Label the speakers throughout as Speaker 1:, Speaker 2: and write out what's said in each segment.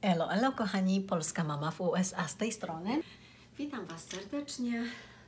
Speaker 1: Elo, elo kochani, polska mama w USA z tej strony. Witam Was serdecznie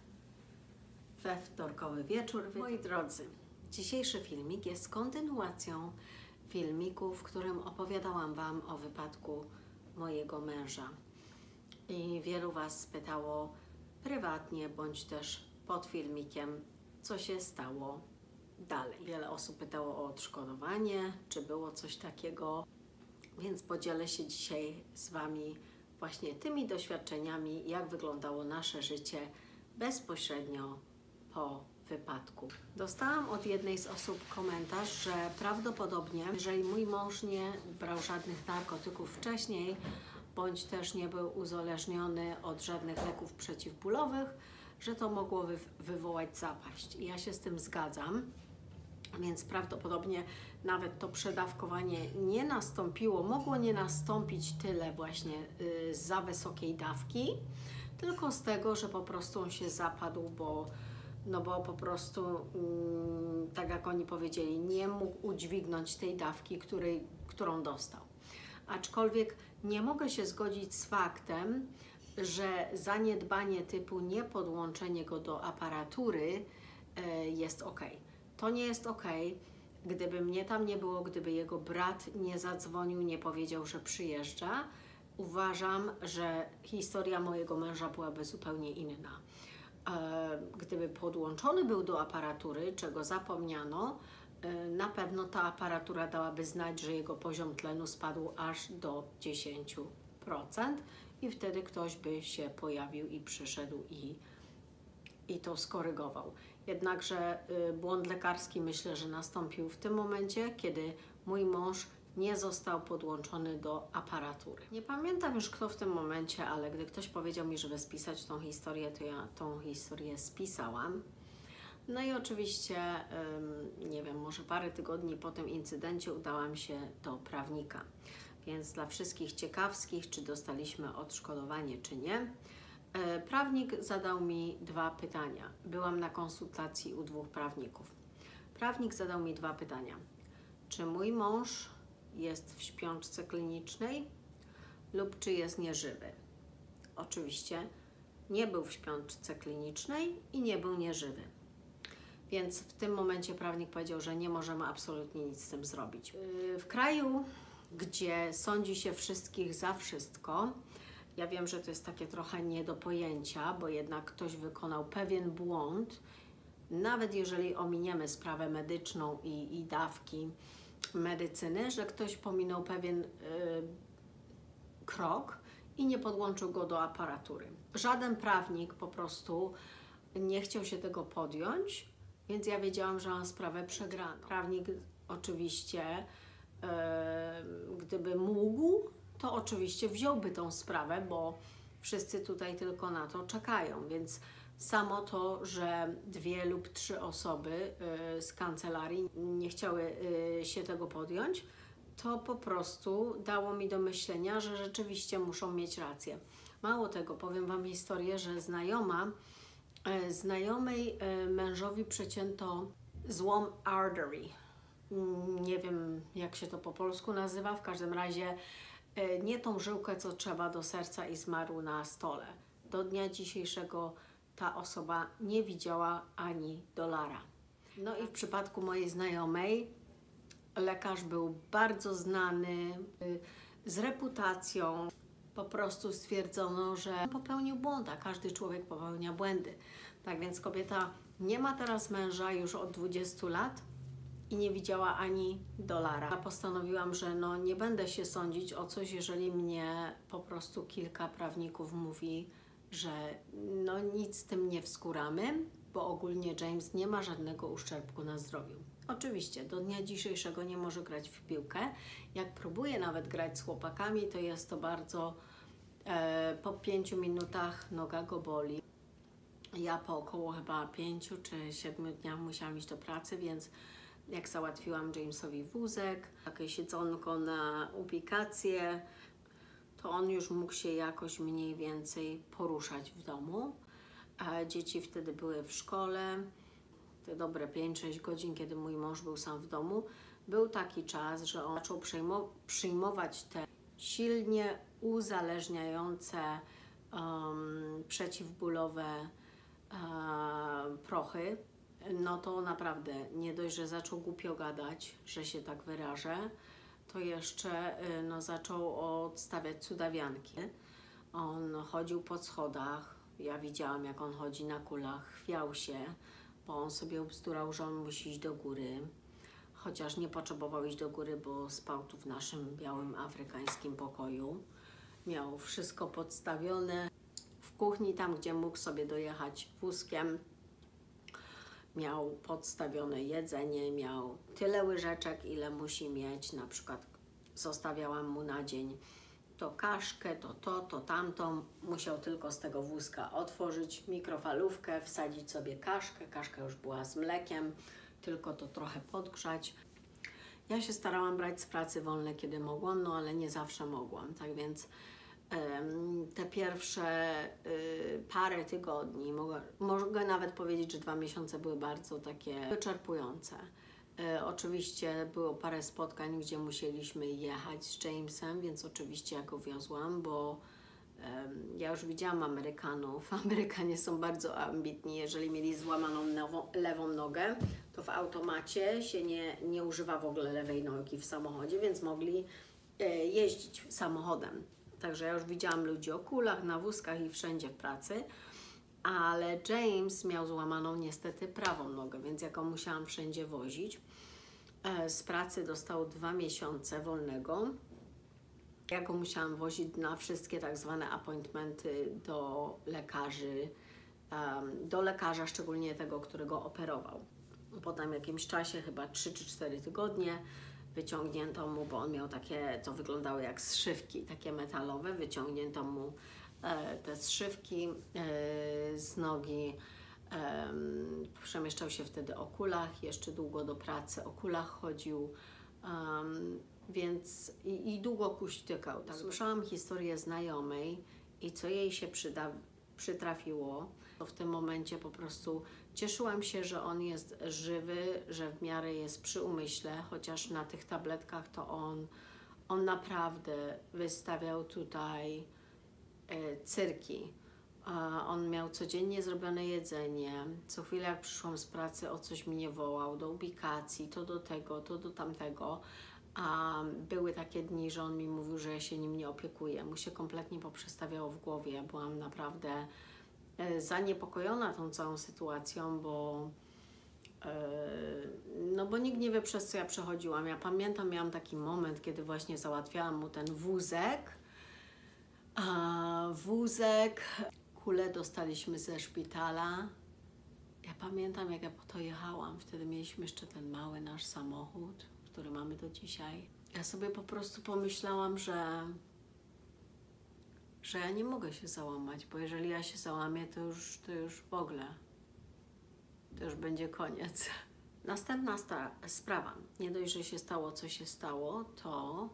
Speaker 1: we wtorkowy wieczór. Moi drodzy, dzisiejszy filmik jest kontynuacją filmiku, w którym opowiadałam Wam o wypadku mojego męża. I wielu Was pytało prywatnie, bądź też pod filmikiem, co się stało dalej. Wiele osób pytało o odszkodowanie, czy było coś takiego. Więc podzielę się dzisiaj z Wami właśnie tymi doświadczeniami, jak wyglądało nasze życie bezpośrednio po wypadku. Dostałam od jednej z osób komentarz, że prawdopodobnie, jeżeli mój mąż nie brał żadnych narkotyków wcześniej, bądź też nie był uzależniony od żadnych leków przeciwbólowych, że to mogło wywołać zapaść. I ja się z tym zgadzam. Więc prawdopodobnie nawet to przedawkowanie nie nastąpiło, mogło nie nastąpić tyle właśnie za wysokiej dawki, tylko z tego, że po prostu on się zapadł, bo po prostu, tak jak oni powiedzieli, nie mógł udźwignąć tej dawki, którą dostał. Aczkolwiek nie mogę się zgodzić z faktem, że zaniedbanie typu niepodłączenie go do aparatury jest ok. To nie jest ok. Gdyby mnie tam nie było, gdyby jego brat nie zadzwonił, nie powiedział, że przyjeżdża, uważam, że historia mojego męża byłaby zupełnie inna. Gdyby podłączony był do aparatury, czego zapomniano, na pewno ta aparatura dałaby znać, że jego poziom tlenu spadł aż do 10% i wtedy ktoś by się pojawił i przyszedł i to skorygował. Jednakże błąd lekarski myślę, że nastąpił w tym momencie, kiedy mój mąż nie został podłączony do aparatury. Nie pamiętam już kto w tym momencie, ale gdy ktoś powiedział mi, żeby spisać tą historię, to ja tą historię spisałam. No i oczywiście, nie wiem, może parę tygodni po tym incydencie udałam się do prawnika. Więc dla wszystkich ciekawskich, czy dostaliśmy odszkodowanie, czy nie, prawnik zadał mi dwa pytania. Byłam na konsultacji u dwóch prawników. Prawnik zadał mi dwa pytania. Czy mój mąż jest w śpiączce klinicznej lub czy jest nieżywy? Oczywiście nie był w śpiączce klinicznej i nie był nieżywy. Więc w tym momencie prawnik powiedział, że nie możemy absolutnie nic z tym zrobić. W kraju, gdzie sądzi się wszystkich za wszystko, ja wiem, że to jest takie trochę nie do pojęcia, bo jednak ktoś wykonał pewien błąd, nawet jeżeli ominiemy sprawę medyczną i dawki medycyny, że ktoś pominął pewien krok i nie podłączył go do aparatury. Żaden prawnik po prostu nie chciał się tego podjąć, więc ja wiedziałam, że mam sprawę przegraną. Prawnik oczywiście, gdyby mógł, to oczywiście wziąłby tą sprawę, bo wszyscy tutaj tylko na to czekają, więc samo to, że 2 lub 3 osoby z kancelarii nie chciały się tego podjąć, to po prostu dało mi do myślenia, że rzeczywiście muszą mieć rację. Mało tego, powiem Wam historię, że znajomej mężowi przecięto złom artery. Nie wiem, jak się to po polsku nazywa, w każdym razie nie tą żyłkę, co trzeba do serca i zmarł na stole. Do dnia dzisiejszego ta osoba nie widziała ani dolara. No i w przypadku mojej znajomej lekarz był bardzo znany, z reputacją. Po prostu stwierdzono, że popełnił błąd, a każdy człowiek popełnia błędy. Tak więc kobieta nie ma teraz męża już od 20 lat i nie widziała ani dolara. Ja postanowiłam, że nie będę się sądzić o coś, jeżeli mnie po prostu kilka prawników mówi, że nic z tym nie wskóramy, bo ogólnie James nie ma żadnego uszczerbku na zdrowiu. Oczywiście do dnia dzisiejszego nie może grać w piłkę. Jak próbuje nawet grać z chłopakami, to jest to bardzo, po 5 minutach noga go boli. Ja po około chyba 5 czy 7 dniach musiałam iść do pracy, więc jak załatwiłam Jamesowi wózek, takie siedzonko na ubikację, to on już mógł się jakoś mniej więcej poruszać w domu. A dzieci wtedy były w szkole, te dobre 5-6 godzin, kiedy mój mąż był sam w domu. Był taki czas, że on zaczął przyjmować te silnie uzależniające przeciwbólowe prochy, no to naprawdę nie dość, że zaczął głupio gadać, że się tak wyrażę, to jeszcze no, zaczął odstawiać cudawianki. On chodził po schodach, ja widziałam, jak on chodzi na kulach, chwiał się, bo on sobie ubzdurał, że on musi iść do góry, chociaż nie potrzebował iść do góry, bo spał tu w naszym białym afrykańskim pokoju. Miał wszystko podstawione w kuchni, tam gdzie mógł sobie dojechać wózkiem. Miał podstawione jedzenie, miał tyle łyżeczek, ile musi mieć. Na przykład zostawiałam mu na dzień to kaszkę, to tamto. Musiał tylko z tego wózka otworzyć mikrofalówkę, wsadzić sobie kaszkę. Kaszka już była z mlekiem, tylko to trochę podgrzać. Ja się starałam brać z pracy wolne, kiedy mogłam, no ale nie zawsze mogłam. Tak więc te pierwsze parę tygodni, mogę nawet powiedzieć, że 2 miesiące były bardzo takie wyczerpujące. Oczywiście było parę spotkań, gdzie musieliśmy jechać z Jamesem, więc oczywiście ja go wiozłam, bo ja już widziałam Amerykanów. Amerykanie są bardzo ambitni. Jeżeli mieli złamaną lewą nogę, to w automacie się nie używa w ogóle lewej nogi w samochodzie, więc mogli jeździć samochodem. Także ja już widziałam ludzi o kulach, na wózkach i wszędzie w pracy, ale James miał złamaną niestety prawą nogę, więc ja go musiałam wszędzie wozić. Z pracy dostał 2 miesiące wolnego. Ja go musiałam wozić na wszystkie tak zwane appointmenty do lekarza, szczególnie tego, który go operował. Po tam jakimś czasie, chyba 3 czy 4 tygodnie, wyciągnięto mu, bo on miał takie, to wyglądały jak zszywki, takie metalowe, wyciągnięto mu te zszywki z nogi. Przemieszczał się wtedy o kulach, jeszcze długo do pracy o kulach chodził, więc i długo kuśtykał. Tak. Słyszałam historię znajomej i co jej się przytrafiło, to w tym momencie po prostu cieszyłam się, że on jest żywy, że w miarę jest przy umyśle, chociaż na tych tabletkach to on naprawdę wystawiał tutaj cyrki. On miał codziennie zrobione jedzenie, co chwilę jak przyszłam z pracy o coś mnie wołał, do ubikacji, to do tego, to do tamtego. A były takie dni, że on mi mówił, że ja się nim nie opiekuję. Mu się kompletnie poprzestawiało w głowie. Ja byłam naprawdę zaniepokojona tą całą sytuacją, bo bo nikt nie wie, przez co ja przechodziłam. Ja pamiętam, miałam taki moment, kiedy właśnie załatwiałam mu ten wózek. Kulę dostaliśmy ze szpitala. Ja pamiętam, jak ja po to jechałam. Wtedy mieliśmy jeszcze ten mały nasz samochód, który mamy do dzisiaj. Ja sobie po prostu pomyślałam, że ja nie mogę się załamać, bo jeżeli ja się załamię, to już w ogóle, to już będzie koniec. Następna sprawa. Nie dość, że się stało, co się stało, to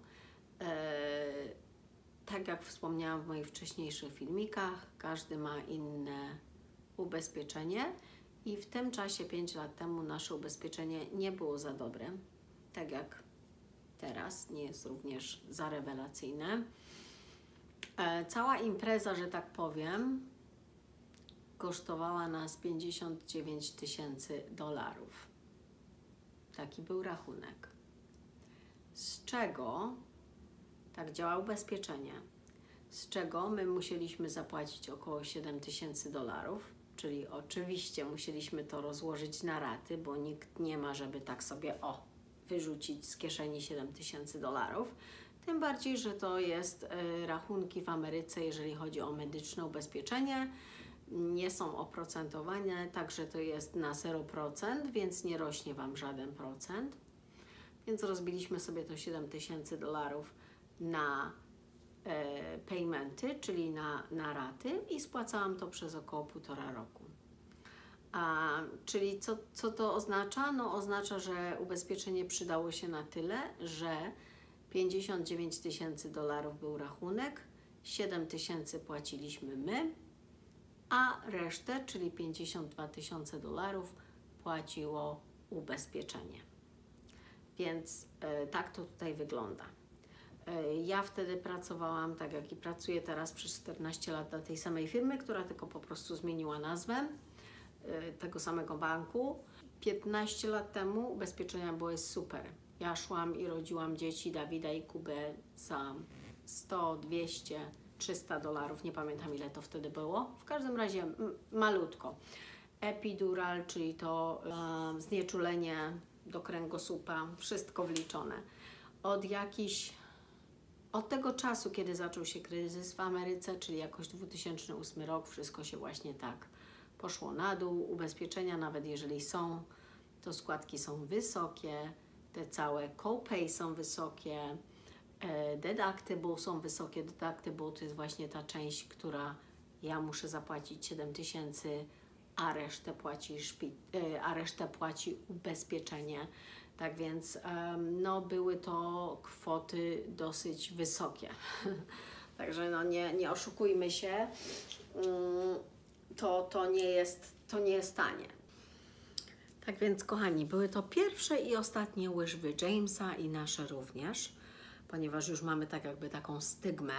Speaker 1: tak jak wspomniałam w moich wcześniejszych filmikach, każdy ma inne ubezpieczenie i w tym czasie 5 lat temu nasze ubezpieczenie nie było za dobre, tak jak teraz, nie jest również za rewelacyjne. Cała impreza, że tak powiem, kosztowała nas $59 000. Taki był rachunek. Z czego, tak działa ubezpieczenie, z czego my musieliśmy zapłacić około $7 000, czyli oczywiście musieliśmy to rozłożyć na raty, bo nikt nie ma, żeby tak sobie wyrzucić z kieszeni $7 000. Tym bardziej, że to jest rachunki w Ameryce, jeżeli chodzi o medyczne ubezpieczenie, nie są oprocentowane, także to jest na 0%, więc nie rośnie Wam żaden procent. Więc rozbiliśmy sobie to $7 000 na paymenty, czyli na raty i spłacałam to przez około 1,5 roku. Czyli co to oznacza? No oznacza, że ubezpieczenie przydało się na tyle, że $59 000 był rachunek, 7 000 płaciliśmy my, a resztę, czyli $52 000 płaciło ubezpieczenie. Więc tak to tutaj wygląda. Ja wtedy pracowałam, tak jak i pracuję teraz przez 14 lat dla tej samej firmy, która tylko po prostu zmieniła nazwę tego samego banku. 15 lat temu ubezpieczenia były super. Ja szłam i rodziłam dzieci Dawida i Kubę za 100, 200, 300 dolarów, nie pamiętam ile to wtedy było. W każdym razie malutko. Epidural, czyli to znieczulenie do kręgosłupa, wszystko wliczone. Od tego czasu, kiedy zaczął się kryzys w Ameryce, czyli jakoś 2008 rok, wszystko się właśnie tak poszło na dół. Ubezpieczenia, nawet jeżeli są, to składki są wysokie, te całe copay są wysokie, deductible są wysokie. Deductible to jest właśnie ta część, która ja muszę zapłacić 7 000, a resztę płaci ubezpieczenie. Tak więc no, były to kwoty dosyć wysokie. Także no, nie oszukujmy się, to nie jest tanie. Tak więc, kochani, były to pierwsze i ostatnie łyżwy Jamesa i nasze również, ponieważ już mamy tak jakby taką stygmę.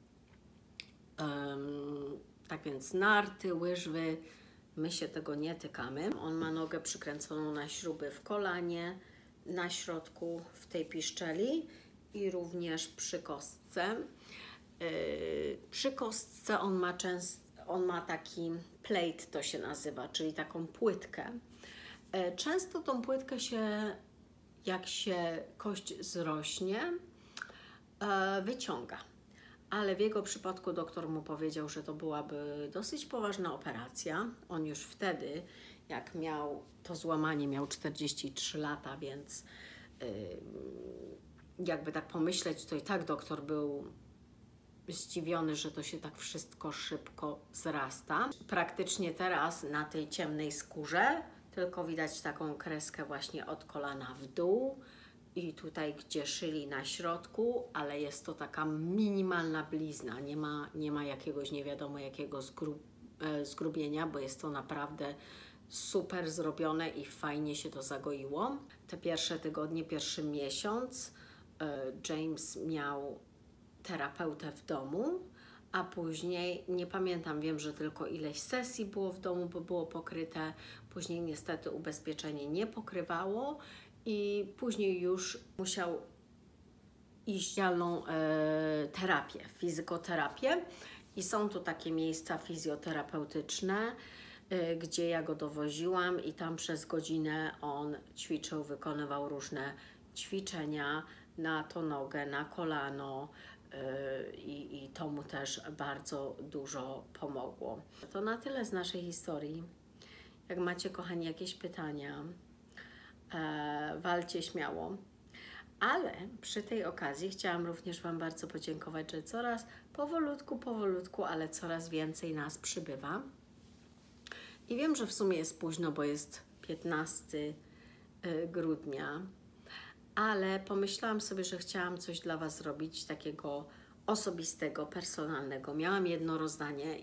Speaker 1: Tak więc narty, łyżwy, my się tego nie tykamy. On ma nogę przykręconą na śruby w kolanie, na środku w tej piszczeli i również przy kostce. Przy kostce on ma taki plate, to się nazywa, czyli taką płytkę. Często tą płytkę jak się kość zrośnie, wyciąga. Ale w jego przypadku doktor mu powiedział, że to byłaby dosyć poważna operacja. On już wtedy, jak miał to złamanie, miał 43 lata, więc jakby tak pomyśleć, to i tak doktor był zdziwiony, że to się tak wszystko szybko zrasta. Praktycznie teraz na tej ciemnej skórze tylko widać taką kreskę właśnie od kolana w dół i tutaj, gdzie szyli na środku, ale jest to taka minimalna blizna, nie ma jakiegoś nie wiadomo jakiego zgrubienia, bo jest to naprawdę super zrobione i fajnie się to zagoiło. Te pierwsze tygodnie, pierwszy miesiąc James miał terapeutę w domu, a później, nie pamiętam, wiem, że tylko ileś sesji było w domu, bo było pokryte, później niestety ubezpieczenie nie pokrywało i później już musiał iść dzialną terapię, fizykoterapię i są tu takie miejsca fizjoterapeutyczne, gdzie ja go dowoziłam i tam przez godzinę on ćwiczył, wykonywał różne ćwiczenia na tą nogę, na kolano i to mu też bardzo dużo pomogło. To na tyle z naszej historii. Jak macie, kochani, jakieś pytania, walcie śmiało. Ale przy tej okazji chciałam również Wam bardzo podziękować, że coraz powolutku, ale coraz więcej nas przybywa. I wiem, że w sumie jest późno, bo jest 15 grudnia, ale pomyślałam sobie, że chciałam coś dla Was zrobić takiego osobistego, personalnego. Miałam jedno rozdanie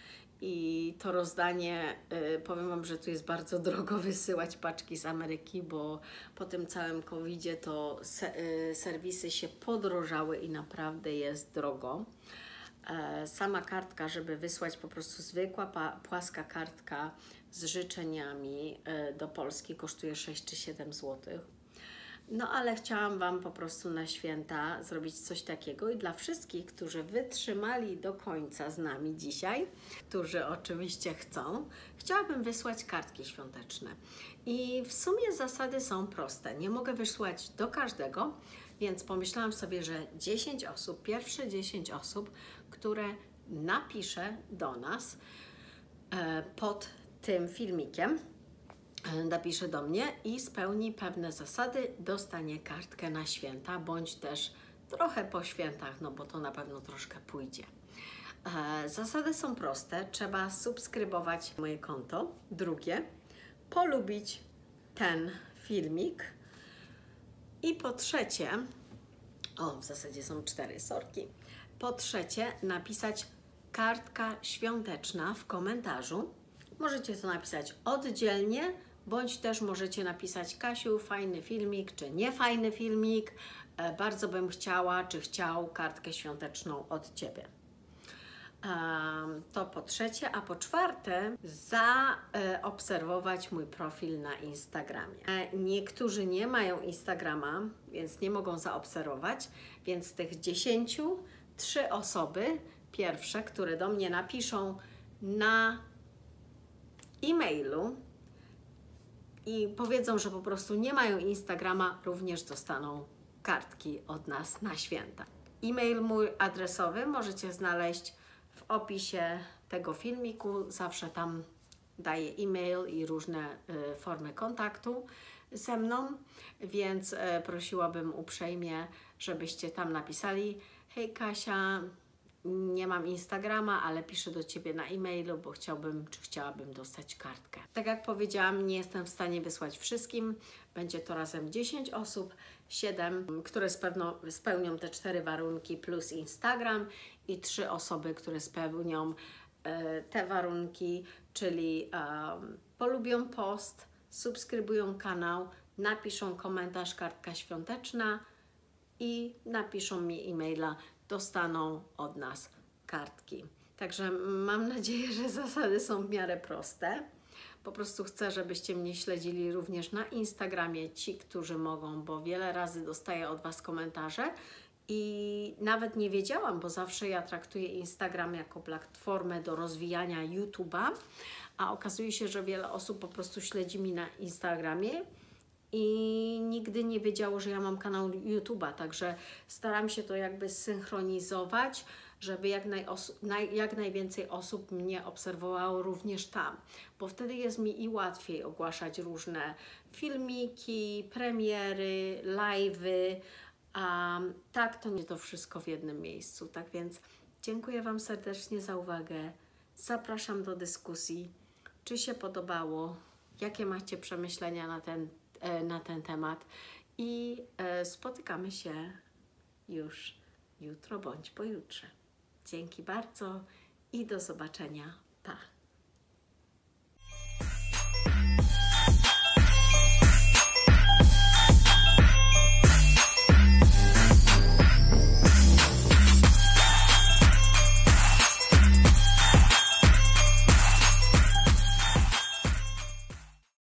Speaker 1: i to rozdanie, powiem Wam, że tu jest bardzo drogo wysyłać paczki z Ameryki, bo po tym całym COVID-zie to serwisy się podrożały i naprawdę jest drogo. Sama kartka, żeby wysłać po prostu zwykła płaska kartka z życzeniami do Polski kosztuje 6 czy 7 zł. No ale chciałam Wam po prostu na święta zrobić coś takiego i dla wszystkich, którzy wytrzymali do końca z nami dzisiaj, którzy oczywiście chcą, chciałabym wysłać kartki świąteczne. I w sumie zasady są proste. Nie mogę wysłać do każdego, więc pomyślałam sobie, że 10 osób, pierwsze 10 osób, które napisze do nas pod tym filmikiem, napisze do mnie i spełni pewne zasady, dostanie kartkę na święta, bądź też trochę po świętach, no bo to na pewno troszkę pójdzie. Zasady są proste, trzeba subskrybować moje konto. Drugie, polubić ten filmik. I po trzecie, w zasadzie są 4 sorki. Po trzecie, napisać kartka świąteczna w komentarzu. Możecie to napisać oddzielnie, bądź też możecie napisać: Kasiu, fajny filmik, czy nie fajny filmik, bardzo bym chciała, czy chciał kartkę świąteczną od Ciebie. To po trzecie, a po czwarte, zaobserwować mój profil na Instagramie. Niektórzy nie mają Instagrama, więc nie mogą zaobserwować, więc z tych 10, 3 osoby pierwsze, które do mnie napiszą na e-mailu i powiedzą, że po prostu nie mają Instagrama, również dostaną kartki od nas na święta. E-mail mój adresowy możecie znaleźć w opisie tego filmiku. Zawsze tam daję e-mail i różne formy kontaktu ze mną, więc prosiłabym uprzejmie, żebyście tam napisali: hej Kasia, nie mam Instagrama, ale piszę do Ciebie na e-mailu, bo chciałabym dostać kartkę. Tak jak powiedziałam, nie jestem w stanie wysłać wszystkim. Będzie to razem 10 osób, 7, które spełnią te 4 warunki plus Instagram i 3 osoby, które spełnią te warunki, czyli polubią post, subskrybują kanał, napiszą komentarz kartka świąteczna i napiszą mi e-maila, dostaną od nas kartki. Także mam nadzieję, że zasady są w miarę proste. Po prostu chcę, żebyście mnie śledzili również na Instagramie, ci, którzy mogą, bo wiele razy dostaję od Was komentarze i nawet nie wiedziałam, bo zawsze ja traktuję Instagram jako platformę do rozwijania YouTube'a, a okazuje się, że wiele osób po prostu śledzi mnie na Instagramie i nigdy nie wiedziało, że ja mam kanał YouTube'a, także staram się to jakby zsynchronizować, żeby jak najwięcej osób mnie obserwowało również tam, bo wtedy jest mi i łatwiej ogłaszać różne filmiki, premiery, live'y, a tak to nie to wszystko w jednym miejscu. Tak więc dziękuję Wam serdecznie za uwagę, zapraszam do dyskusji, czy się podobało, jakie macie przemyślenia na ten temat i spotykamy się już jutro bądź pojutrze. Dzięki bardzo i do zobaczenia. Pa!